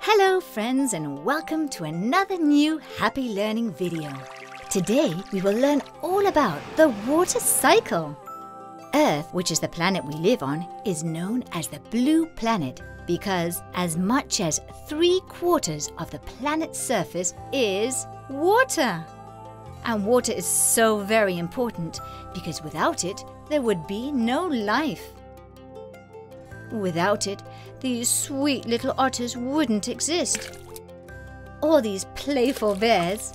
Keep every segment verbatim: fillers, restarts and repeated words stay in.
Hello friends, and welcome to another new happy learning video. Today we will learn all about the water cycle. Earth, which is the planet we live on, is known as the blue planet because as much as three quarters of the planet's surface is water. And water is so very important because without it there would be no life. Without it, these sweet little otters wouldn't exist. Or these playful bears.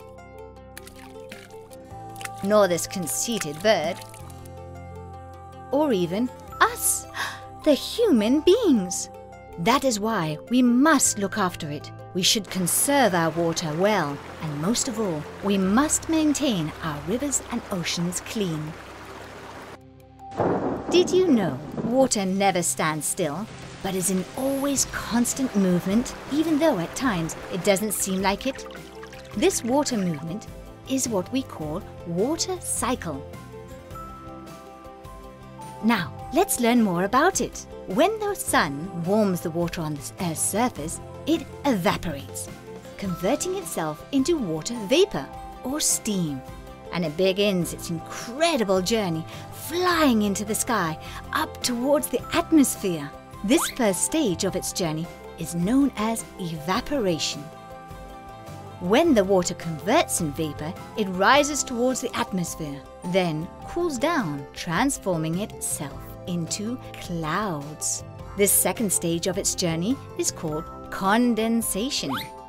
Nor this conceited bird. Or even us, the human beings. That is why we must look after it. We should conserve our water well, and most of all, we must maintain our rivers and oceans clean. Did you know water never stands still, but is in always constant movement, even though at times it doesn't seem like it? This water movement is what we call water cycle. Now, let's learn more about it. When the sun warms the water on the Earth's surface, it evaporates, converting itself into water vapor or steam. And it begins its incredible journey, flying into the sky, up towards the atmosphere. This first stage of its journey is known as evaporation. When the water converts in vapor, it rises towards the atmosphere, then cools down, transforming itself into clouds. This second stage of its journey is called condensation.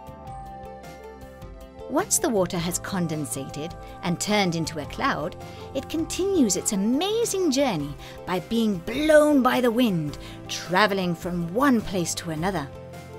Once the water has condensated and turned into a cloud, it continues its amazing journey by being blown by the wind, traveling from one place to another.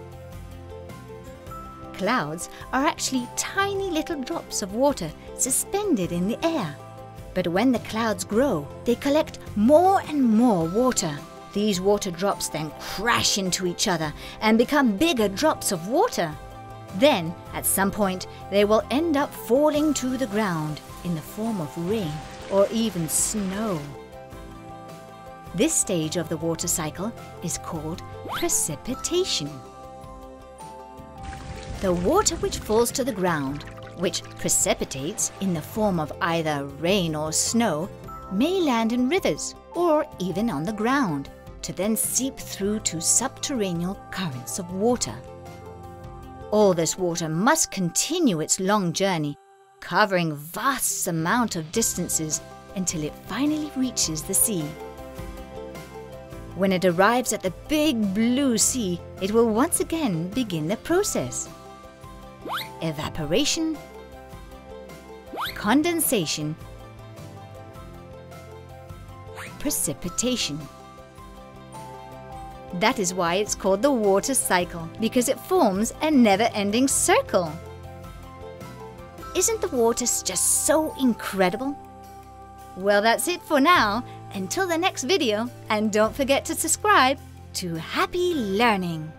Clouds are actually tiny little drops of water suspended in the air. But when the clouds grow, they collect more and more water. These water drops then crash into each other and become bigger drops of water. Then, at some point, they will end up falling to the ground in the form of rain or even snow. This stage of the water cycle is called precipitation. The water which falls to the ground, which precipitates in the form of either rain or snow, may land in rivers or even on the ground, to then seep through to subterranean currents of water. All this water must continue its long journey, covering vast amount of distances until it finally reaches the sea. When it arrives at the big blue sea, it will once again begin the process. Evaporation, condensation, precipitation. That is why it's called the water cycle, because it forms a never-ending circle. Isn't the water just so incredible? Well, that's it for now. Until the next video, and don't forget to subscribe to Happy Learning.